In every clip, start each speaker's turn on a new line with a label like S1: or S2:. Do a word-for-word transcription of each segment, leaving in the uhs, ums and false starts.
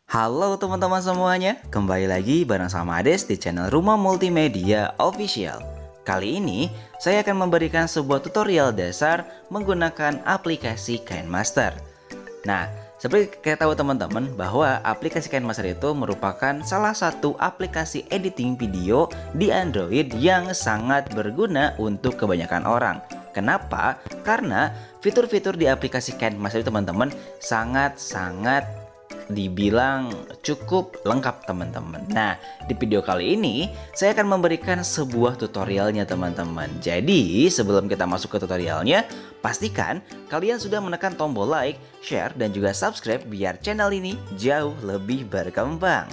S1: Halo teman-teman semuanya, kembali lagi bareng sama Ades di channel Rumah Multimedia Official. Kali ini saya akan memberikan sebuah tutorial dasar menggunakan aplikasi KineMaster. Nah, seperti kita tahu teman-teman bahwa aplikasi KineMaster itu merupakan salah satu aplikasi editing video di Android yang sangat berguna untuk kebanyakan orang. Kenapa? Karena fitur-fitur di aplikasi KineMaster teman-teman sangat-sangat dibilang cukup lengkap teman-teman. Nah, di video kali ini saya akan memberikan sebuah tutorialnya teman-teman. Jadi sebelum kita masuk ke tutorialnya, pastikan kalian sudah menekan tombol like, share, dan juga subscribe biar channel ini jauh lebih berkembang.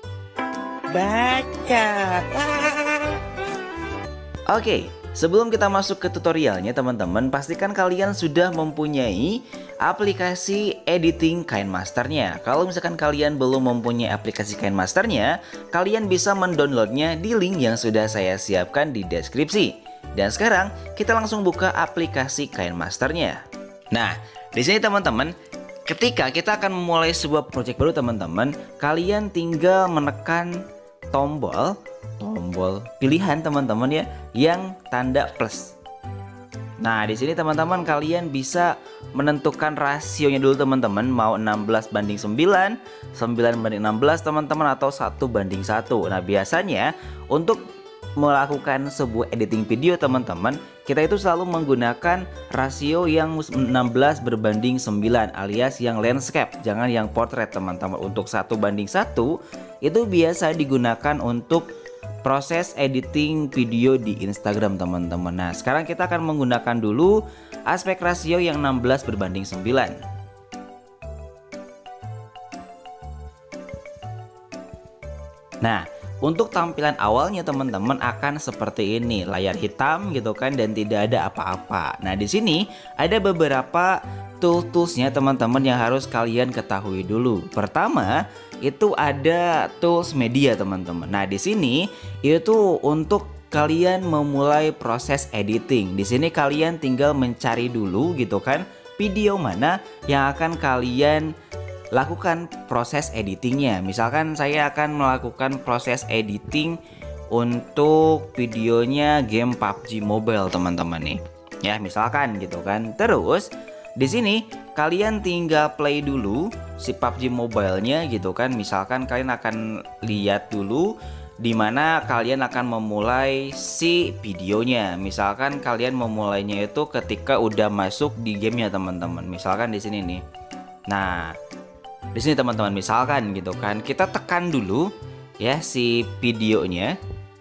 S2: Baca.
S1: Oke, sebelum kita masuk ke tutorialnya teman-teman, pastikan kalian sudah mempunyai aplikasi editing KineMaster-nya. Kalau misalkan kalian belum mempunyai aplikasi KineMaster-nya, kalian bisa mendownloadnya di link yang sudah saya siapkan di deskripsi. Dan sekarang kita langsung buka aplikasi KineMaster-nya. Nah, di sini teman-teman, ketika kita akan memulai sebuah project baru teman-teman, kalian tinggal menekan tombol tombol pilihan teman-teman ya yang tanda plus. Nah, di sini teman-teman kalian bisa menentukan rasionya dulu teman-teman, mau enam belas banding sembilan, sembilan banding enam belas teman-teman, atau satu banding satu. Nah, biasanya untuk melakukan sebuah editing video teman-teman, kita itu selalu menggunakan rasio yang enam belas berbanding sembilan alias yang landscape, jangan yang portrait teman-teman. Untuk satu banding satu itu biasa digunakan untuk proses editing video di Instagram teman-teman. Nah, sekarang kita akan menggunakan dulu aspek rasio yang enam belas berbanding sembilan. Nah, untuk tampilan awalnya teman-teman akan seperti ini, layar hitam gitu kan, dan tidak ada apa-apa. Nah, di sini ada beberapa tool-toolsnya teman-teman yang harus kalian ketahui dulu. Pertama, itu ada tools media teman-teman. Nah, di sini itu untuk kalian memulai proses editing. Di sini kalian tinggal mencari dulu gitu kan, video mana yang akan kalian lakukan proses editingnya. Misalkan saya akan melakukan proses editing untuk videonya game P U B G Mobile teman-teman nih. Ya, misalkan gitu kan. Terus di sini kalian tinggal play dulu si P U B G Mobile-nya gitu kan. Misalkan kalian akan lihat dulu dimana kalian akan memulai si videonya. Misalkan kalian memulainya itu ketika udah masuk di gamenya teman-teman. Misalkan di sini nih. Nah, di sini teman-teman misalkan gitu kan, kita tekan dulu ya si videonya.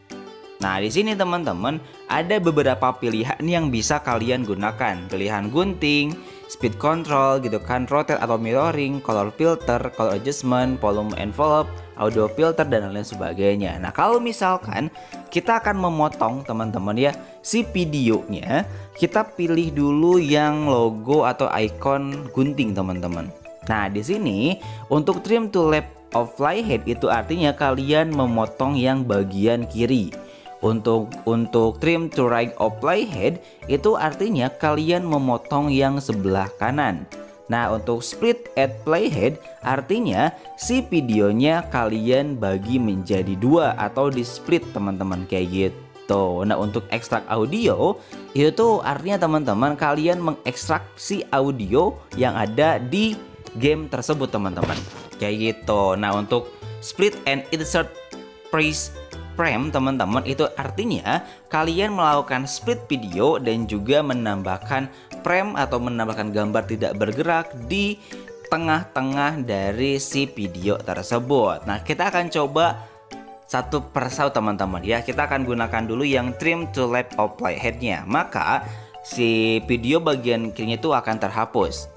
S1: Nah, di sini teman-teman ada beberapa pilihan yang bisa kalian gunakan. Pilihan gunting, speed control gitu kan, rotate atau mirroring, color filter, color adjustment, volume envelope, audio filter, dan lain sebagainya. Nah, kalau misalkan kita akan memotong teman-teman ya si videonya, kita pilih dulu yang logo atau icon gunting teman-teman. Nah, di sini untuk trim to left of playhead itu artinya kalian memotong yang bagian kiri. Untuk untuk trim to right of playhead itu artinya kalian memotong yang sebelah kanan. Nah, untuk split at playhead artinya si videonya kalian bagi menjadi dua atau di split teman-teman kayak gitu. Nah, untuk ekstrak audio itu artinya teman-teman kalian mengekstrak si audio yang ada di game tersebut teman-teman kayak gitu. Nah, untuk split and insert freeze frame teman-teman itu artinya kalian melakukan split video dan juga menambahkan frame atau menambahkan gambar tidak bergerak di tengah-tengah dari si video tersebut. Nah, kita akan coba satu persatu teman-teman ya. Kita akan gunakan dulu yang trim to left of playhead-nya. Maka si video bagian kirinya itu akan terhapus.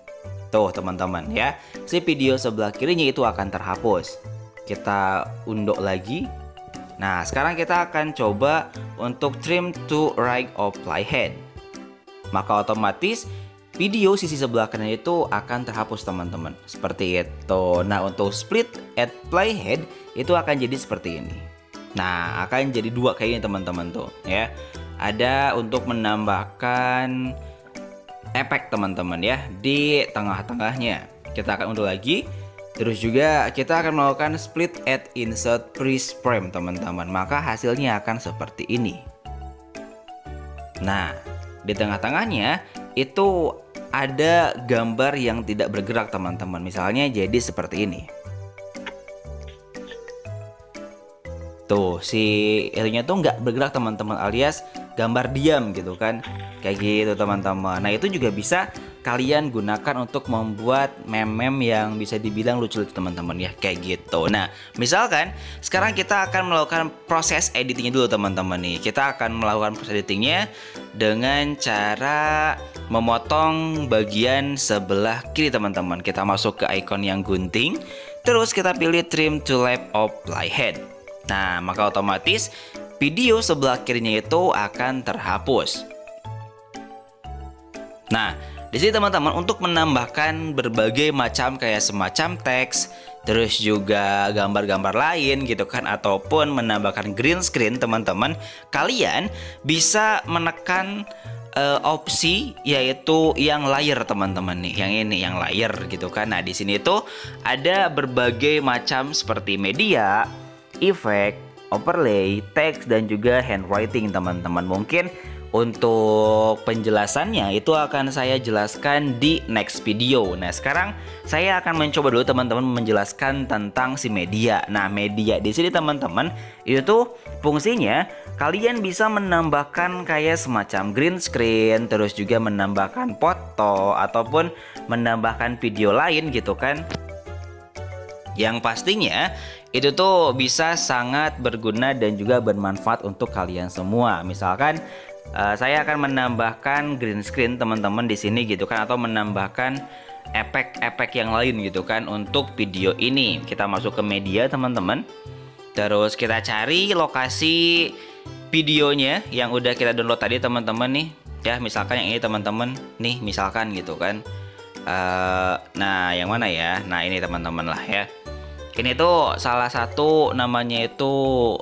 S1: Tuh teman-teman ya, si video sebelah kirinya itu akan terhapus. Kita unduh lagi. Nah, sekarang kita akan coba untuk trim to right of playhead. Maka otomatis video sisi sebelah kanan itu akan terhapus teman-teman. Seperti itu. Nah, untuk split at playhead itu akan jadi seperti ini. Nah, akan jadi dua kayak ini teman-teman tuh ya. Ada untuk menambahkan efek teman-teman ya di tengah-tengahnya. Kita akan unduh lagi. Terus juga kita akan melakukan split add insert freeze frame teman-teman. Maka hasilnya akan seperti ini. Nah, di tengah-tengahnya itu ada gambar yang tidak bergerak teman-teman. Misalnya jadi seperti ini. Tuh, si itunya tuh nggak bergerak teman-teman, alias gambar diam gitu kan. Kayak gitu teman-teman. Nah, itu juga bisa kalian gunakan untuk membuat meme-meme yang bisa dibilang lucu-lucu teman-teman ya, kayak gitu. Nah, misalkan sekarang kita akan melakukan proses editingnya dulu teman-teman nih. Kita akan melakukan proses editingnya dengan cara memotong bagian sebelah kiri teman-teman. Kita masuk ke icon yang gunting, terus kita pilih trim to left of playhead. Nah, maka otomatis video sebelah kirinya itu akan terhapus. Nah, di sini teman-teman untuk menambahkan berbagai macam kayak semacam teks, terus juga gambar-gambar lain gitu kan, ataupun menambahkan green screen teman-teman, kalian bisa menekan uh, opsi yaitu yang layer teman-teman nih, yang ini yang layer gitu kan. Nah, di sini tuh ada berbagai macam seperti media, efek, overlay, teks, dan juga handwriting teman-teman. Mungkin untuk penjelasannya itu akan saya jelaskan di next video. Nah, sekarang saya akan mencoba dulu teman-teman menjelaskan tentang si media. Nah, media di sini teman-teman itu fungsinya kalian bisa menambahkan kayak semacam green screen, terus juga menambahkan foto ataupun menambahkan video lain gitu kan. Yang pastinya itu tuh bisa sangat berguna dan juga bermanfaat untuk kalian semua. Misalkan uh, saya akan menambahkan green screen teman-teman di sini gitu kan, atau menambahkan efek-efek yang lain gitu kan untuk video ini. Kita masuk ke media teman-teman. Terus kita cari lokasi videonya yang udah kita download tadi teman-teman nih. Ya, misalkan yang ini teman-teman nih, misalkan gitu kan. Uh, nah, yang mana ya? Nah, ini teman-teman lah ya. Ini tuh salah satu namanya itu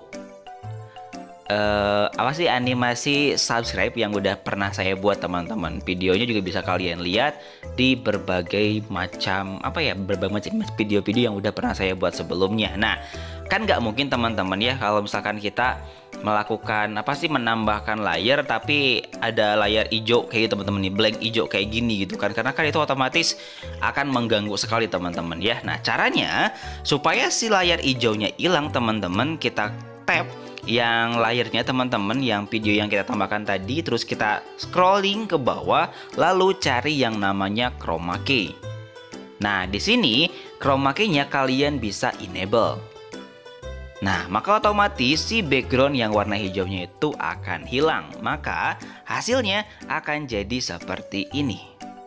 S1: uh, apa sih, animasi subscribe yang udah pernah saya buat teman-teman. Videonya juga bisa kalian lihat di berbagai macam apa ya, berbagai macam video-video yang udah pernah saya buat sebelumnya. Nah, kan nggak mungkin teman-teman ya kalau misalkan kita melakukan apa sih, menambahkan layer tapi ada layar hijau kayak teman-teman nih, blank hijau kayak gini gitu kan, karena kan itu otomatis akan mengganggu sekali teman-teman ya. Nah, caranya supaya si layar hijaunya hilang teman-teman, kita tap yang layernya teman-teman, yang video yang kita tambahkan tadi, terus kita scrolling ke bawah lalu cari yang namanya chroma key. Nah, di sini chroma key-nya kalian bisa enable. Nah, maka otomatis si background yang warna hijaunya itu akan hilang. Maka hasilnya akan jadi seperti ini.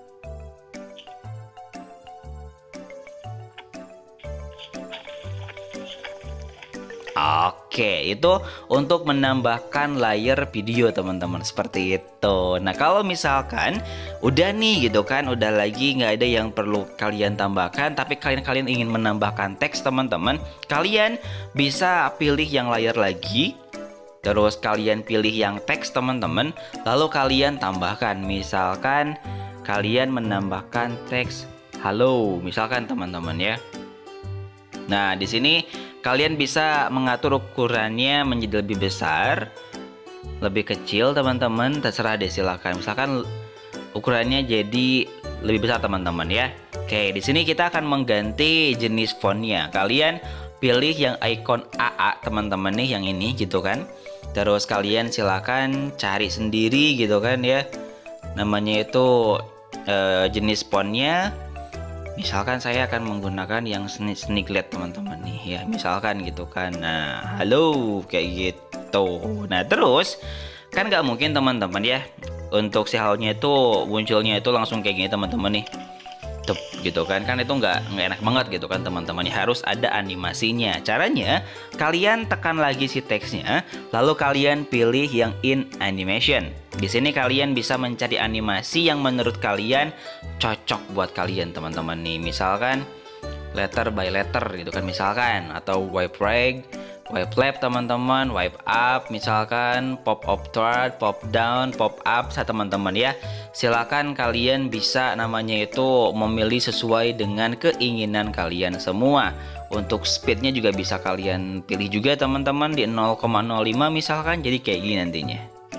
S1: Oke, itu untuk menambahkan layer video teman-teman, seperti itu. Nah, kalau misalkan udah nih gitu kan, udah lagi nggak ada yang perlu kalian tambahkan, tapi kalian-kalian ingin menambahkan teks teman-teman, kalian bisa pilih yang layer lagi, terus kalian pilih yang teks teman-teman, lalu kalian tambahkan. Misalkan kalian menambahkan teks halo, misalkan teman-teman ya. Nah, di sini kalian bisa mengatur ukurannya menjadi lebih besar, lebih kecil teman-teman, terserah deh, silakan. Misalkan ukurannya jadi lebih besar teman-teman ya. Oke, di sini kita akan mengganti jenis fontnya. Kalian pilih yang icon A A teman-teman nih, yang ini gitu kan. Terus kalian silakan cari sendiri gitu kan ya. Namanya itu eh, jenis fontnya. Misalkan saya akan menggunakan yang Sniglet teman-teman nih ya, misalkan gitu kan. Nah, halo kayak gitu. Nah, terus kan nggak mungkin teman-teman ya untuk si halonya itu munculnya itu langsung kayak gini teman-teman nih. Tuh, gitu kan, kan itu nggak nggak enak banget gitu kan teman-teman, harus ada animasinya. Caranya kalian tekan lagi si teksnya, lalu kalian pilih yang in animation. Di sini kalian bisa mencari animasi yang menurut kalian cocok buat kalian teman-teman nih. Misalkan letter by letter gitu kan misalkan, atau wipe rag wipe left teman-teman, wipe up misalkan, pop up toward, pop down, pop up saya teman-teman ya. Silakan kalian bisa namanya itu memilih sesuai dengan keinginan kalian semua. Untuk speednya juga bisa kalian pilih juga teman-teman di nol koma nol lima misalkan, jadi kayak gini nantinya.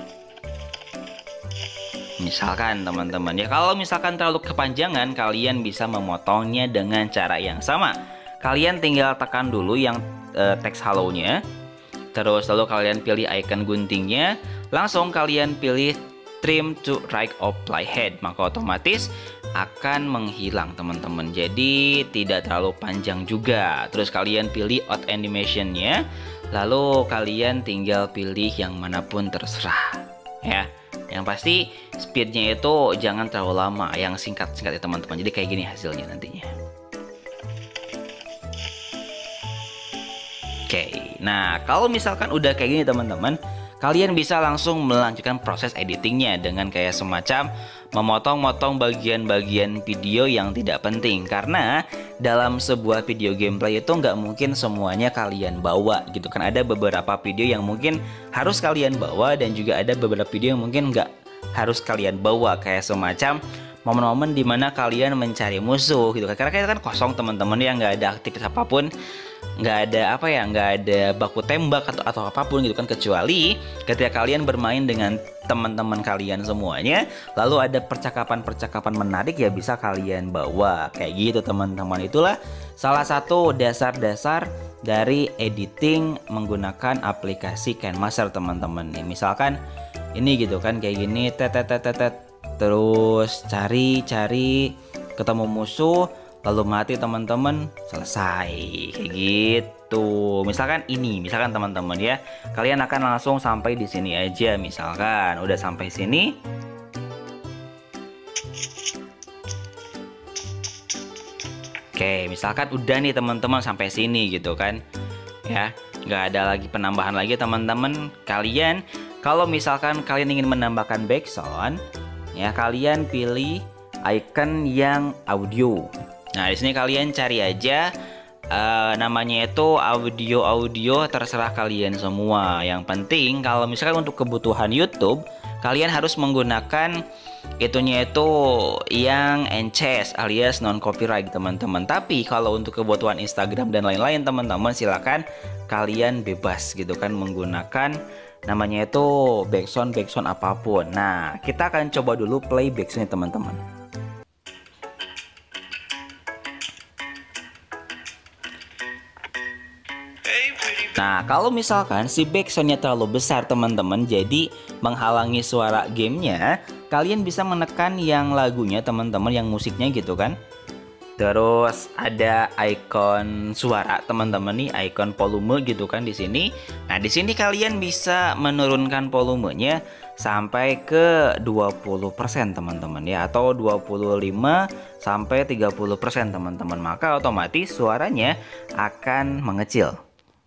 S1: Misalkan teman-teman ya, kalau misalkan terlalu kepanjangan, kalian bisa memotongnya dengan cara yang sama. Kalian tinggal tekan dulu yang uh, teks hello-nya, terus lalu kalian pilih icon guntingnya, langsung kalian pilih trim to right of playhead, maka otomatis akan menghilang teman-teman. Jadi tidak terlalu panjang juga. Terus kalian pilih out animation-nya, lalu kalian tinggal pilih yang manapun terserah ya. Yang pasti speednya itu jangan terlalu lama, yang singkat-singkat ya teman-teman. Jadi kayak gini hasilnya nantinya. Oke, nah kalau misalkan udah kayak gini teman-teman, kalian bisa langsung melanjutkan proses editingnya dengan kayak semacam memotong-motong bagian-bagian video yang tidak penting. Karena dalam sebuah video gameplay itu nggak mungkin semuanya kalian bawa gitu kan. Ada beberapa video yang mungkin harus kalian bawa, dan juga ada beberapa video yang mungkin nggak harus kalian bawa, kayak semacam momen-momen dimana kalian mencari musuh gitu kan. Karena kita kan kosong teman-teman ya, nggak ada aktivitas apapun, nggak ada apa ya, nggak ada baku tembak atau atau apapun gitu kan, kecuali ketika kalian bermain dengan teman-teman kalian semuanya, lalu ada percakapan-percakapan menarik ya bisa kalian bawa kayak gitu teman-teman. Itulah salah satu dasar-dasar dari editing menggunakan aplikasi KineMaster teman-teman nih. Misalkan ini gitu kan kayak gini, tetetetetet, terus cari-cari ketemu musuh, lalu mati teman-teman, selesai kayak gitu. Misalkan ini, misalkan teman-teman ya, kalian akan langsung sampai di sini aja. Misalkan udah sampai sini, oke, misalkan udah nih teman-teman sampai sini gitu kan ya, nggak ada lagi penambahan lagi teman-teman. Kalian kalau misalkan kalian ingin menambahkan background ya, kalian pilih icon yang audio. Nah, di sini kalian cari aja uh, namanya itu audio-audio, terserah kalian semua. Yang penting kalau misalkan untuk kebutuhan YouTube, kalian harus menggunakan itunya itu yang N C S alias non copyright teman-teman. Tapi kalau untuk kebutuhan Instagram dan lain-lain teman-teman, silakan kalian bebas gitu kan menggunakan namanya itu backsound backsound apapun. Nah, kita akan coba dulu play backsoundnya teman-teman. Nah, kalau misalkan si backsoundnya terlalu besar teman-teman, jadi menghalangi suara gamenya, kalian bisa menekan yang lagunya teman-teman, yang musiknya gitu kan. Terus ada icon suara teman-teman nih, icon volume gitu kan di sini. Nah, di sini kalian bisa menurunkan volumenya sampai ke dua puluh persen teman-teman ya, atau dua puluh lima sampai tiga puluh persen teman-teman. Maka otomatis suaranya akan mengecil.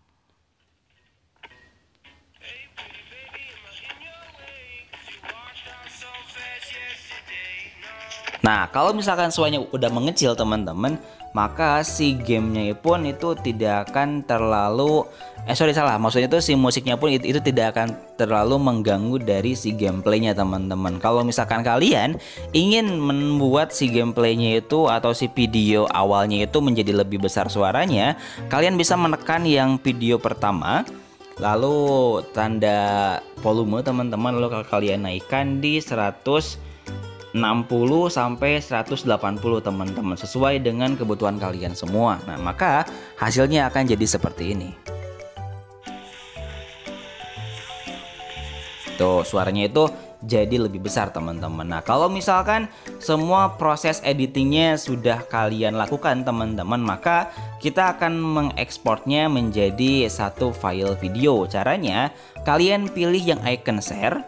S1: Nah, kalau misalkan suaranya udah mengecil teman-teman, maka si gamenya pun itu tidak akan terlalu eh sorry salah maksudnya itu si musiknya pun itu, itu tidak akan terlalu mengganggu dari si gameplaynya teman-teman. Kalau misalkan kalian ingin membuat si gameplaynya itu atau si video awalnya itu menjadi lebih besar suaranya, kalian bisa menekan yang video pertama, lalu tanda volume teman-teman, lalu kalian naikkan di seratus enam puluh sampai seratus delapan puluh teman-teman, sesuai dengan kebutuhan kalian semua. Nah, maka hasilnya akan jadi seperti ini. Tuh, suaranya itu jadi lebih besar teman-teman. Nah, kalau misalkan semua proses editingnya sudah kalian lakukan teman-teman, maka kita akan mengekspornya menjadi satu file video. Caranya kalian pilih yang icon share.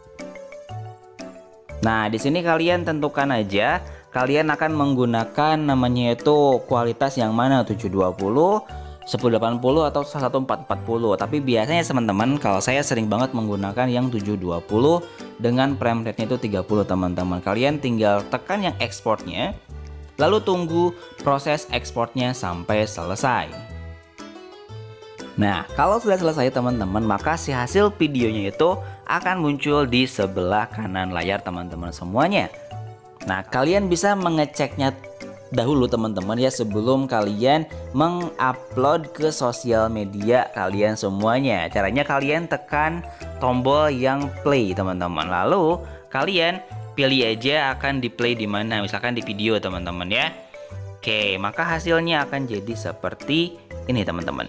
S1: Nah, di sini kalian tentukan aja kalian akan menggunakan namanya itu kualitas yang mana, tujuh dua puluh, sepuluh delapan puluh atau seribu empat ratus empat puluh. Tapi biasanya teman-teman, kalau saya sering banget menggunakan yang tujuh dua puluh dengan frame rate-nya itu tiga puluh teman-teman. Kalian tinggal tekan yang ekspornya, lalu tunggu proses ekspornya sampai selesai. Nah, kalau sudah selesai teman-teman, maka si hasil videonya itu akan muncul di sebelah kanan layar teman-teman semuanya. Nah, kalian bisa mengeceknya dahulu teman-teman ya sebelum kalian mengupload ke sosial media kalian semuanya. Caranya kalian tekan tombol yang play teman-teman. Lalu kalian pilih aja akan di play di mana, misalkan di video teman-teman ya. Oke, maka hasilnya akan jadi seperti ini teman-teman.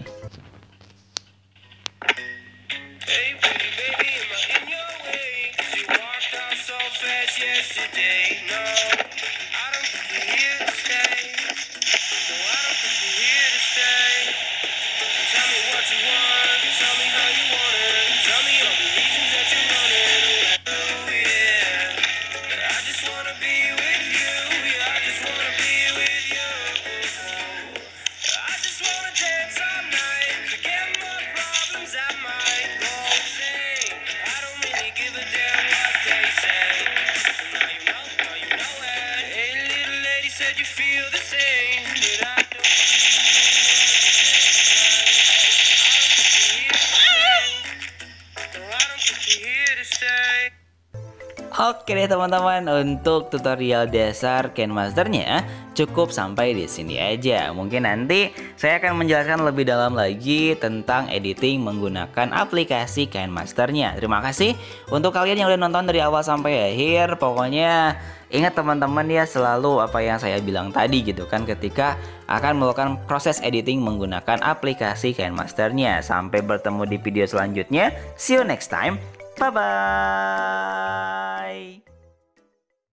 S1: Oke deh teman-teman, untuk tutorial dasar KineMasternya cukup sampai di sini aja. Mungkin nanti saya akan menjelaskan lebih dalam lagi tentang editing menggunakan aplikasi KineMasternya. Terima kasih untuk kalian yang udah nonton dari awal sampai akhir. Pokoknya ingat teman-teman ya, selalu apa yang saya bilang tadi gitu kan, ketika akan melakukan proses editing menggunakan aplikasi KineMasternya. Sampai bertemu di video selanjutnya. See you next time. Bye-bye.